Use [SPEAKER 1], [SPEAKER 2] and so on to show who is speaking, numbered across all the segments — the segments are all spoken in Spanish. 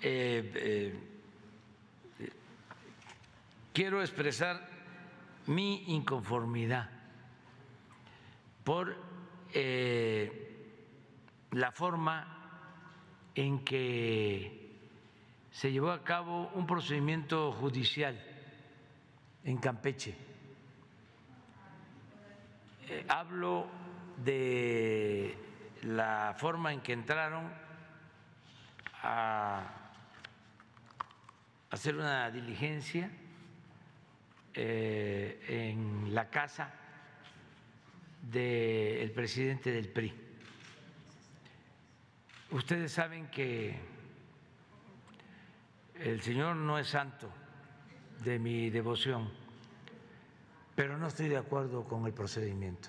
[SPEAKER 1] quiero expresar mi inconformidad por la forma en que se llevó a cabo un procedimiento judicial en Campeche. Hablo de la forma en que entraron a hacer una diligencia en la casa del presidente del PRI. Ustedes saben que el señor no es santo de mi devoción, pero no estoy de acuerdo con el procedimiento,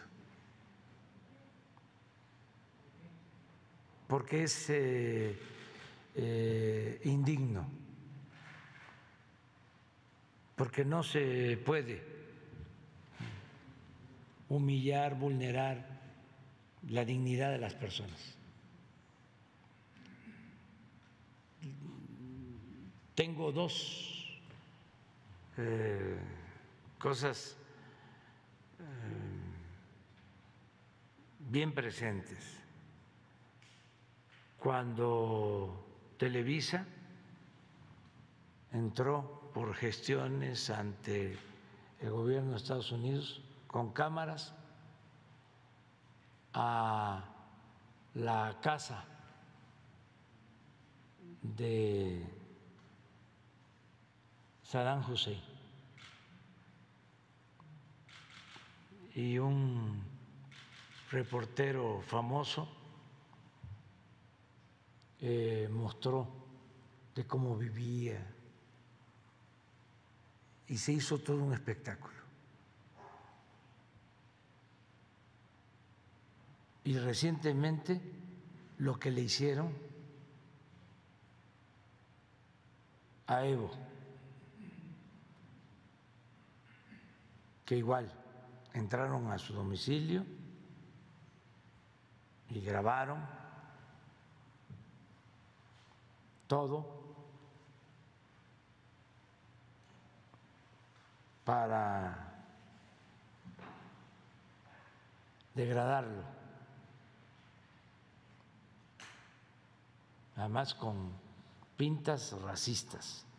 [SPEAKER 1] porque es indigno, porque no se puede humillar, vulnerar la dignidad de las personas. Tengo dos cosas bien presentes. Cuando Televisa entró por gestiones ante el gobierno de Estados Unidos con cámaras a la casa de Saddam Hussein y un reportero famoso mostró de cómo vivía y se hizo todo un espectáculo. Y recientemente lo que le hicieron a Evo, que igual entraron a su domicilio y grabaron todo para degradarlo, además con pintas racistas.